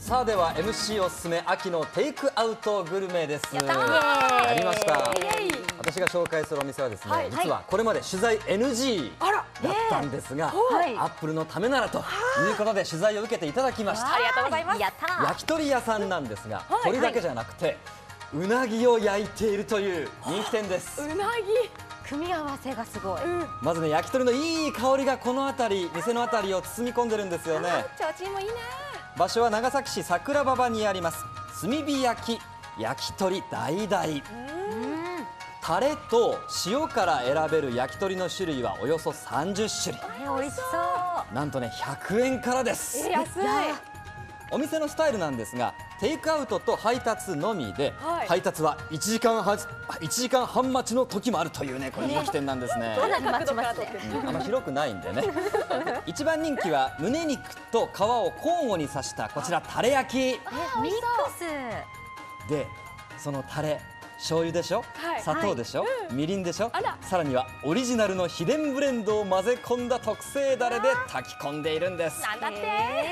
さあでは MC おすすめ秋のテイクアウトグルメです。 やったやりました。私が紹介するお店はですね、実はこれまで取材 NG だったんですが、アップルのためならということで取材を受けていただきました。 ありがとうございます。 焼き鳥屋さんなんですが、鳥だけじゃなくてうなぎを焼いているという人気店です。 うなぎ組み合わせがすごい。 まずね、焼き鳥のいい香りがこの辺り、店の辺りを包み込んでるんですよね。 提灯もいいね。 場所は長崎市桜庭場にあります炭火焼き焼き鳥橙。タレと塩から選べる焼き鳥の種類はおよそ30種類。 美味しそう。 なんとね100円からです。 安い。 お店のスタイルなんですが、テイクアウトと配達のみで、配達は1時間半待ちの時もあるというね、これ人気店なんですね。 かなり待ちますね。 あんま広くないんでね。一番人気は胸肉と皮を交互に刺したこちらタレ焼き。 ミックスで、そのタレ醤油でしょ、砂糖でしょ、みりんでしょ、さらにはオリジナルの秘伝ブレンドを混ぜ込んだ特製ダレで炊き込んでいるんです。 なんだって。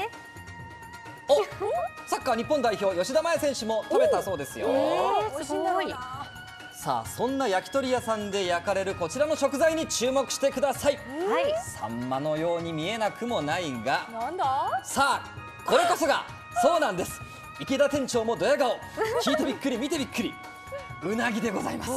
お、サッカー日本代表吉田麻也選手も食べたそうですよ。 すごい。 さあ、そんな焼き鳥屋さんで焼かれるこちらの食材に注目してください。サンマのように見えなくもないが、 なんだ。 さあこれこそがそうなんです。池田店長もドヤ顔。聞いてびっくり見てびっくり、うなぎでございます。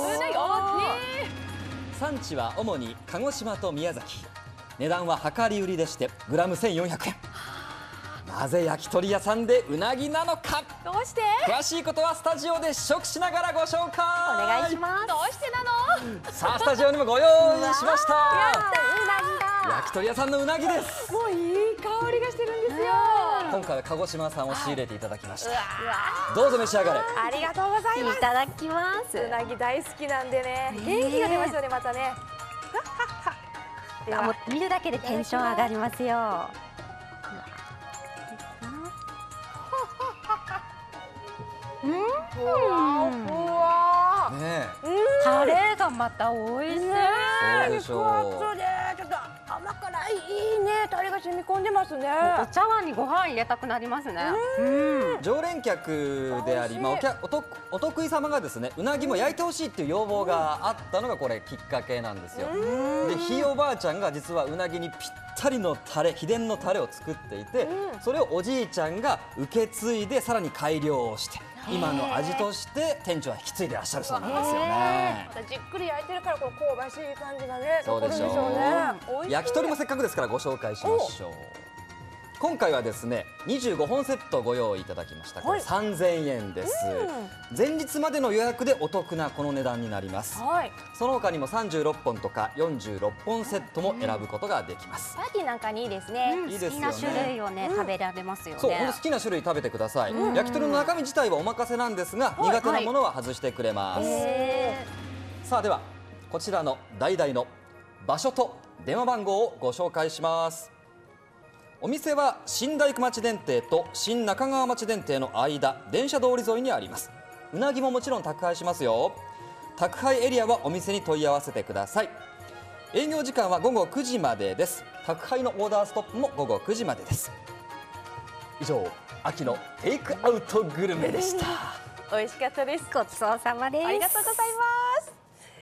産地は主に鹿児島と宮崎。値段は量り売りでしてグラム1400円。なぜ焼き鳥屋さんでうなぎなのか。 どうして。 詳しいことはスタジオで試食しながらご紹介お願いします。どうしてなの。 さあスタジオにもご用意しました。 やった、うなぎだ。 焼き鳥屋さんのうなぎです。 もういい香りがしてるんですよ。 今回は鹿児島産を仕入れていただきました。どうぞ召し上がれ。 ありがとうございます。いただきます。うなぎ大好きなんでね、元気が出ますよね、またね。 もう見るだけでテンション上がりますよ。タレがまた美味しい。 そうでしょう。 ちょっと甘辛い、いいね、タレが染み込んでますね。 お茶碗にご飯入れたくなりますね。 常連客であり、お得意様がですね、うなぎも焼いてほしいっていう要望があったのがこれきっかけなんですよ。で、ひいおばあちゃんが実はうなぎにぴったりのタレ、秘伝のタレを作っていて、それをおじいちゃんが受け継いでさらに改良をして今の味として店長は引き継いでらっしゃるそうなんですよね。 じっくり焼いてるからこの香ばしい感じがね、 そうでしょう。焼き鳥もせっかくですからご紹介しましょう。今回はですね25本セットご用意いただきました。これ3000円です。前日までの予約でお得なこの値段になります。その他にも36本とか46本セットも選ぶことができます。 パーティーなんかにいいですね。 いいですよね。 好きな種類をね食べられますよね。 そう、本当好きな種類食べてください。焼き鳥の中身自体はお任せなんですが、苦手なものは外してくれます。さあではこちらの代々の場所と電話番号をご紹介します。お店は新大工町電停と新中川町電停の間、電車通り沿いにあります。うなぎももちろん宅配しますよ。宅配エリアはお店に問い合わせてください。営業時間は午後9時までです。宅配のオーダーストップも午後9時までです。以上、秋のテイクアウトグルメでした。 美味しかったです。 ごちそうさまです。 ありがとうございます。